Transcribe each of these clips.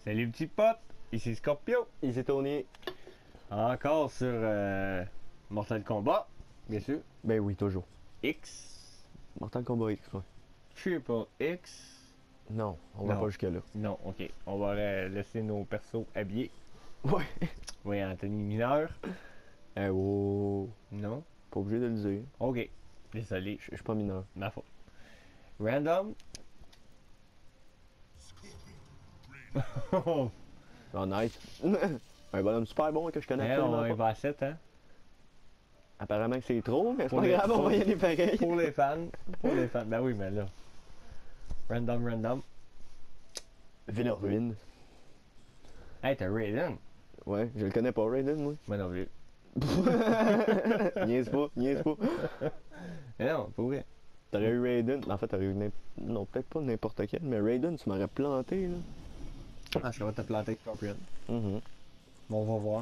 Salut petit pote, ici Scorpio. Ici Tony. Encore sur Mortal Kombat, bien sûr. Ben oui, toujours. X. Mortal Kombat X, ouais. Triple X. Non, on va Non. pas jusque-là. Non, ok. On va laisser nos persos habillés. Ouais. Oui, en tenue mineure. Oh. Non. Pas obligé de le dire. Ok. Désolé, Je suis pas mineur. ma faute. Random. Oh, nice. Un bonhomme super bon que je connais On absolument y pas. va à 7, hein? Apparemment que c'est trop, mais c'est Pour pas les- grave, on pour- va y aller pareil. Pour les fans. Pour les fans. Ben oui, mais là. Random. Ville Ruine. Hey, t'as Raiden? Ouais, je le connais pas, Raiden, moi. Moi non plus. Niaise pas, niaise pas. Mais non, pour vrai. T'aurais eu Raiden. En fait, t'aurais eu non, peut-être pas n'importe quel, mais Raiden, tu m'aurais planté, là. Ah, je vais te planter avec Scorpion. Mhm. Bon, on va voir.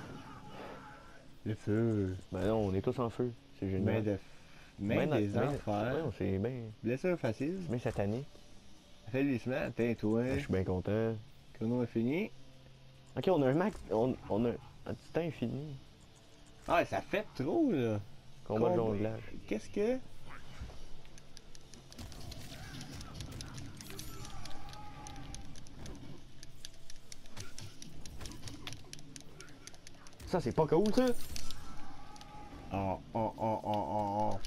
Le feu. Ben non, on est tous en feu. C'est génial. Main des enfers. Ouais, c'est bien. Blessure facile. C'est bien cette année. Réjouissement, tais-toi. Je suis bien content. Chrono est fini. Ok, on a un max. On a un petit temps infini. Ah, ça fait trop, là. Combat de jonglage. Qu'est-ce que. Ça, c'est pas cool, ça. Oh.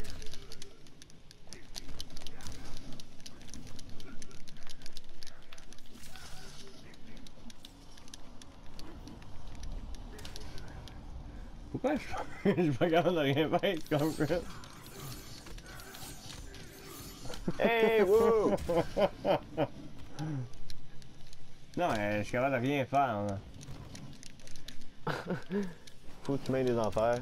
Pourquoi je suis pas capable de rien faire comme ça? Hey, wow! Non, je suis capable de rien faire, là. Faut que tu mets des enfers.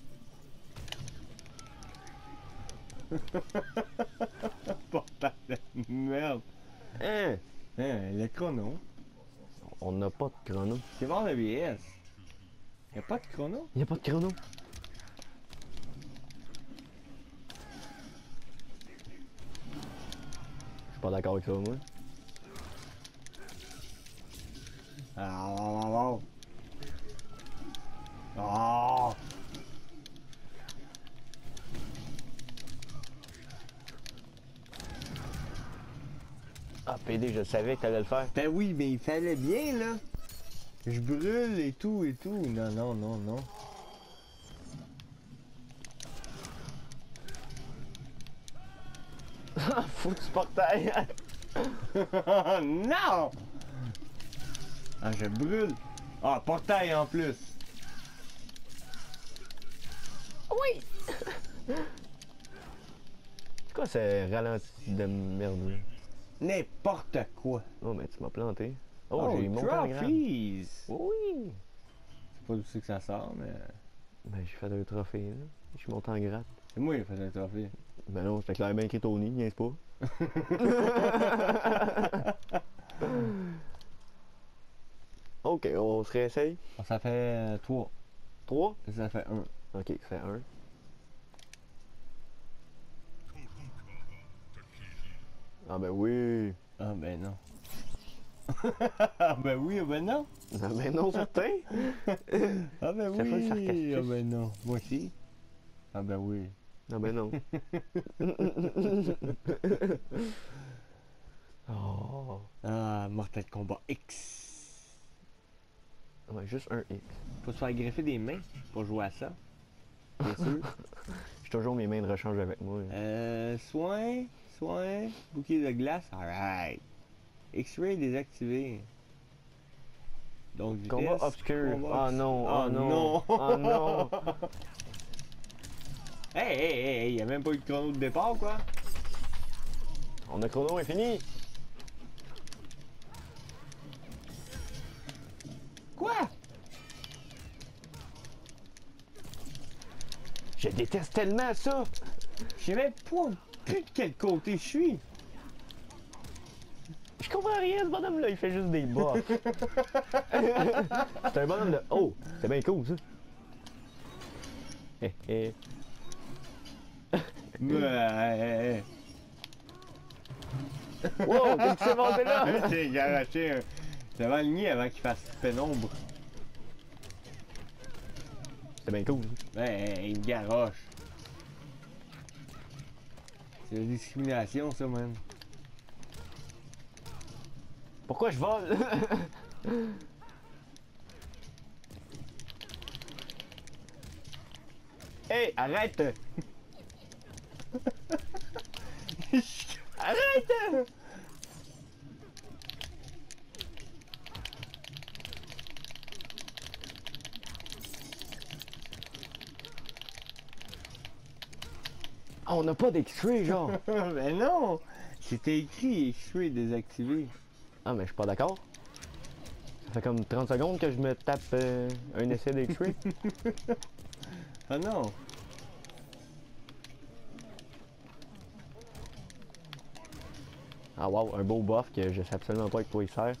Portail de merde. Hein? Le chrono. On n'a pas de chrono. C'est bon le BS. Y'a pas de chrono? Il n'y a pas de chrono. Je suis pas d'accord avec ça, moi. Oh. Ah, PD, je savais que t'allais le faire. Ben oui, mais il fallait bien, là. Je brûle et tout. Non. Foutu portail. Non! Ah, je brûle. Ah, portail en plus. Oui! C'est quoi ce ralenti de merde, là? N'importe quoi. Oh, mais tu m'as planté. Oh, j'ai monté en grade. trophies. Oui! C'est pas d'où que ça sort, mais... Ben, j'ai fait un trophée, là. Je suis monté en grade. C'est moi qui ai fait un trophée. Ben non, c'était clairement écrit Tony, n'est-ce pas? Ok, on se réessaye. Ça fait 3. 3? Ça fait 1. Ok, ça fait 1. Ah ben oui! Ah ben non. Ah ben oui, ah ben non. Ah ben non, certain! Ah ben Ça fait le oui. sarcasme. Ah ben non. Moi aussi. Ah ben oui. Ah ben non. Oh! Ah, Mortal Kombat X. Ouais, juste un X. Faut se faire greffer des mains pour jouer à ça. Bien sûr. J'ai toujours mes mains de rechange avec moi. Soin, bouclier de glace, alright. X-ray désactivé. Donc vitesse, Combat obscur. combat Oh non, oh oh non, non. oh non! Hey, y'a même pas eu de chrono de départ, quoi. On a chrono infini! Quoi? Je déteste tellement ça! Je sais même pas plus de quel côté je suis. Je comprends rien, ce bonhomme-là, il fait juste des bas. C'est un bonhomme de... Oh! C'est bien cool, ça! Hé, hé. Ouais. Wow! Qu'est-ce qui s'est passé là? J'ai garoché Ça va aligner avant qu'il fasse pénombre. C'est bien cool. Ben, il me garoche. C'est la discrimination, ça, man. Pourquoi je vole? Hey, arrête! Arrête! Ah, on n'a pas d'X-ray, genre! Ben non! C'était écrit X-ray désactivé. Ah, mais je suis pas d'accord. Ça fait comme 30 secondes que je me tape un essai d'X-ray. Ah non! Ah wow, un beau buff que je sais absolument pas avec quoi il sert.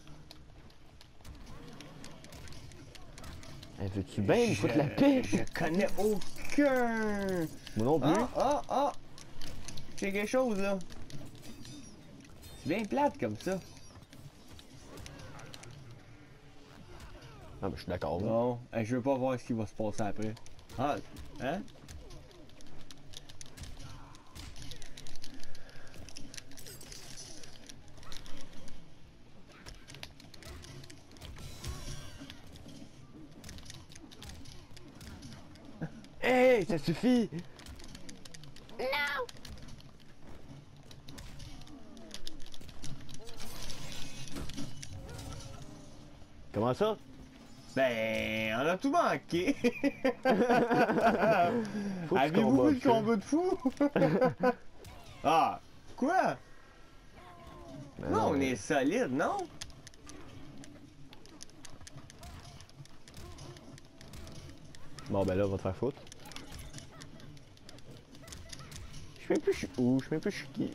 Hey, veux-tu bien me foutre la paix? Je connais aucun! Moi non plus. Ah! J'ai quelque chose là. C'est bien plate comme ça. Ah, ben je suis d'accord. Bon, je veux pas voir ce qui va se passer après. Ah, hein? Hey, ça suffit! Non! Comment ça? Ben, on a tout manqué. Faut que tu Avez-vous vu le combattes, combat de fou? Ah, quoi? Ben Non, on est solide, non? Bon, ben là, on va te faire foutre. Je sais même plus je suis où, je sais même plus je suis qui.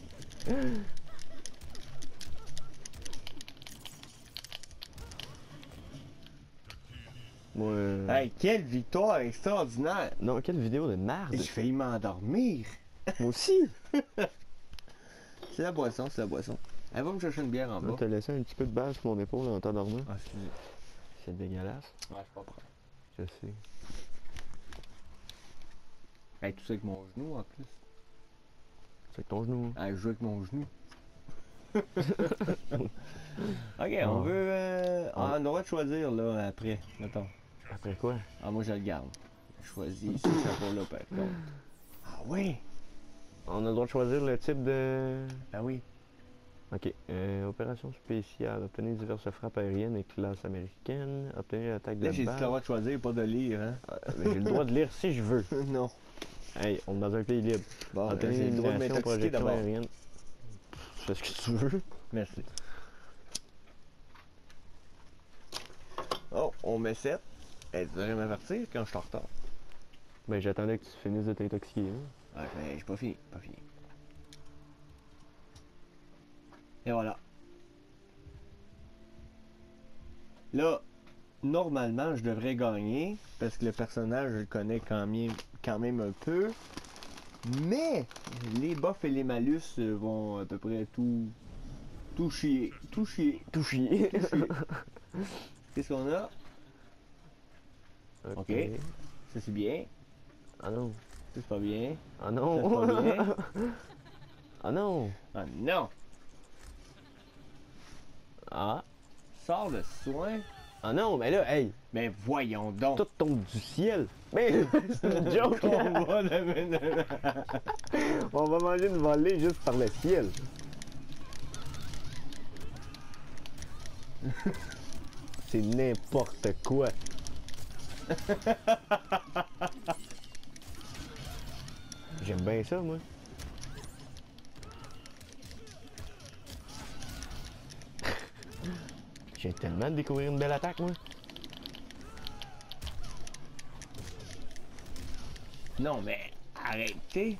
Moi. Hey, quelle victoire extraordinaire! Non, quelle vidéo de merde! J'ai failli m'endormir. Moi aussi! C'est la boisson, c'est la boisson. Elle va me chercher une bière en On bas. t'a laissé un petit peu de base sur mon épaule en t'endormant. Ah, excusez. C'est dégueulasse. Ouais, je suis pas prêt. Je sais. Hey, tout ça avec mon genou en plus. C'est avec ton genou. Ah, je joue avec mon genou. Ok, Ah. on veut. On a le droit de choisir là après. Mettons. Après quoi? Ah, moi je le garde. Je choisis ce chapeau-là par contre. Ah, oui! On a le droit de choisir le type de. Ah, oui. Ok. Opération spéciale. Obtenir diverses frappes aériennes et classe américaine. Obtenir l'attaque de Là, j'ai dit balle. que le droit de choisir, pas de lire, hein. Mais j'ai le droit de lire si je veux. Non. Hey, on est dans un pays libre. Bon, Obtenir j'ai une le droit de élimination m'intoxiquer projection d'abord. aérienne. Fais ce que tu veux. Merci. Oh, on met 7. Hey, tu devrais m'avertir quand je suis en retard. Ben, j'attendais que tu finisses de t'intoxiquer. Hein. Ouais, mais j'ai pas fini, pas fini. Et voilà. Là, normalement, je devrais gagner parce que le personnage, je le connais quand même un peu. Mais les buffs et les malus vont à peu près tout chier. Tout chier. Tout chier. Tout chier. Qu'est-ce qu'on a? Ok. Ça, c'est bien. Ah non. Ça, c'est pas bien. Ah non. Ça, c'est pas bien. Ah non. Ah non! Ah. Sors le soin. Ah non, mais là, hey, Mais voyons donc. tout tombe du ciel. Mais c'est une joke. On va manger une volée juste par le ciel. C'est n'importe quoi. J'aime bien ça, moi. J'ai tellement de découvrir une belle attaque, moi. Non, mais arrêtez.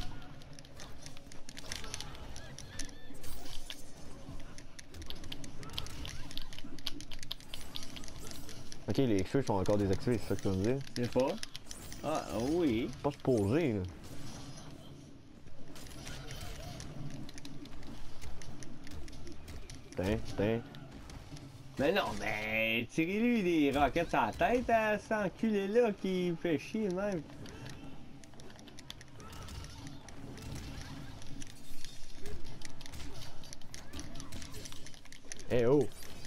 Ok, les X-Rays sont encore désactivés, c'est ça que tu veux me dire? C'est pas? Ah oui. Pas supposé, là. Putain. Mais non, mais tirez-lui des roquettes sur la tête à cet enculé-là qui fait chier même. Eh oh!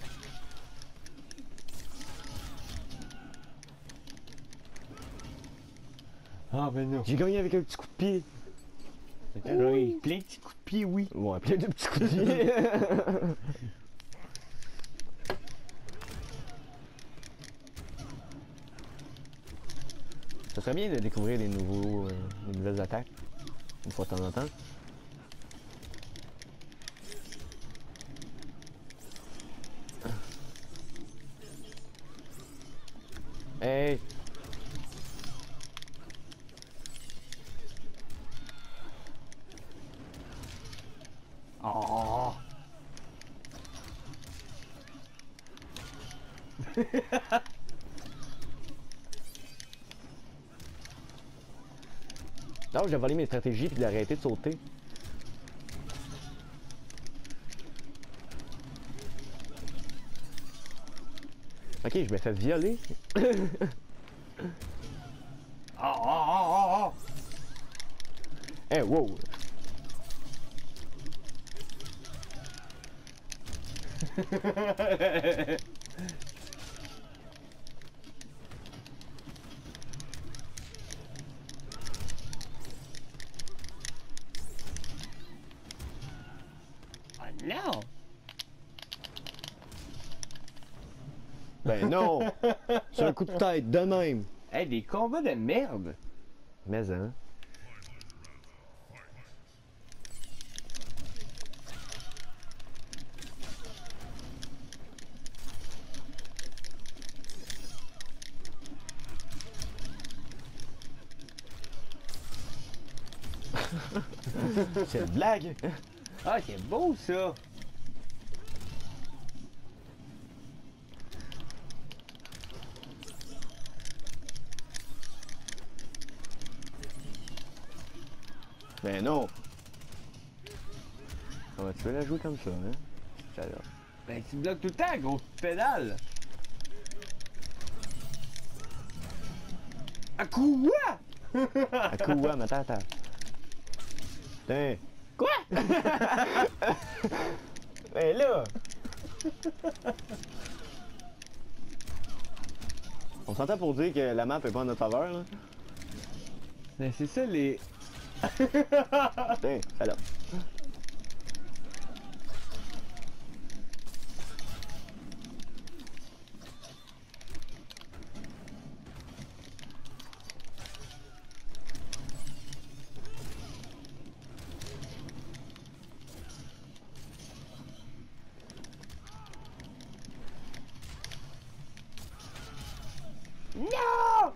Ah ben non. J'ai gagné avec un petit coup de pied! Plein de petits coups de pied, oui. Ouais, plein de petits coups de pied! Ça serait bien de découvrir des nouvelles attaques, une fois de temps en temps. Hey! Oh! Non, j'ai volé mes stratégies puis d'arrêter de sauter. Ok, je me fais violer. Oh! Eh, wow! Oh non! Ben non! C'est un coup de tête, de même! Hey, des combats de merde! Mais hein? C'est une blague! Ah, c'est beau ça! Ben non! Ah ouais, tu veux la jouer comme ça, hein? J'adore. Ben, tu bloques tout le temps, gros pédale! À coup, ouais! À coup, ouais, mais attends. Putain! Quoi? Ben là! On s'entend pour dire que la map est pas en notre faveur, là. Ben, c'est ça les. Putain, salope. Non!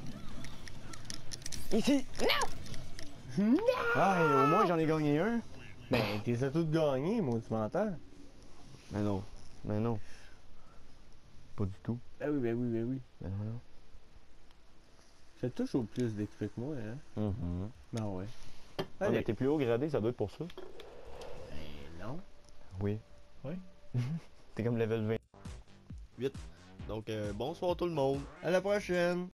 Ici! Non! Ah, et au moins j'en ai gagné un. Ben, t'es à tout gagné, moi, tu m'entends? Mais non, mais non. Pas du tout. Ben oui, ben oui, ben oui. Ben non. C'est toujours plus d'XP que moi, hein? Ben ouais. Ah, Allez. mais t'es plus haut gradé, ça doit être pour ça. Ben non. Oui. Oui. T'es comme level 20. 8. Donc, bonsoir tout le monde. À la prochaine!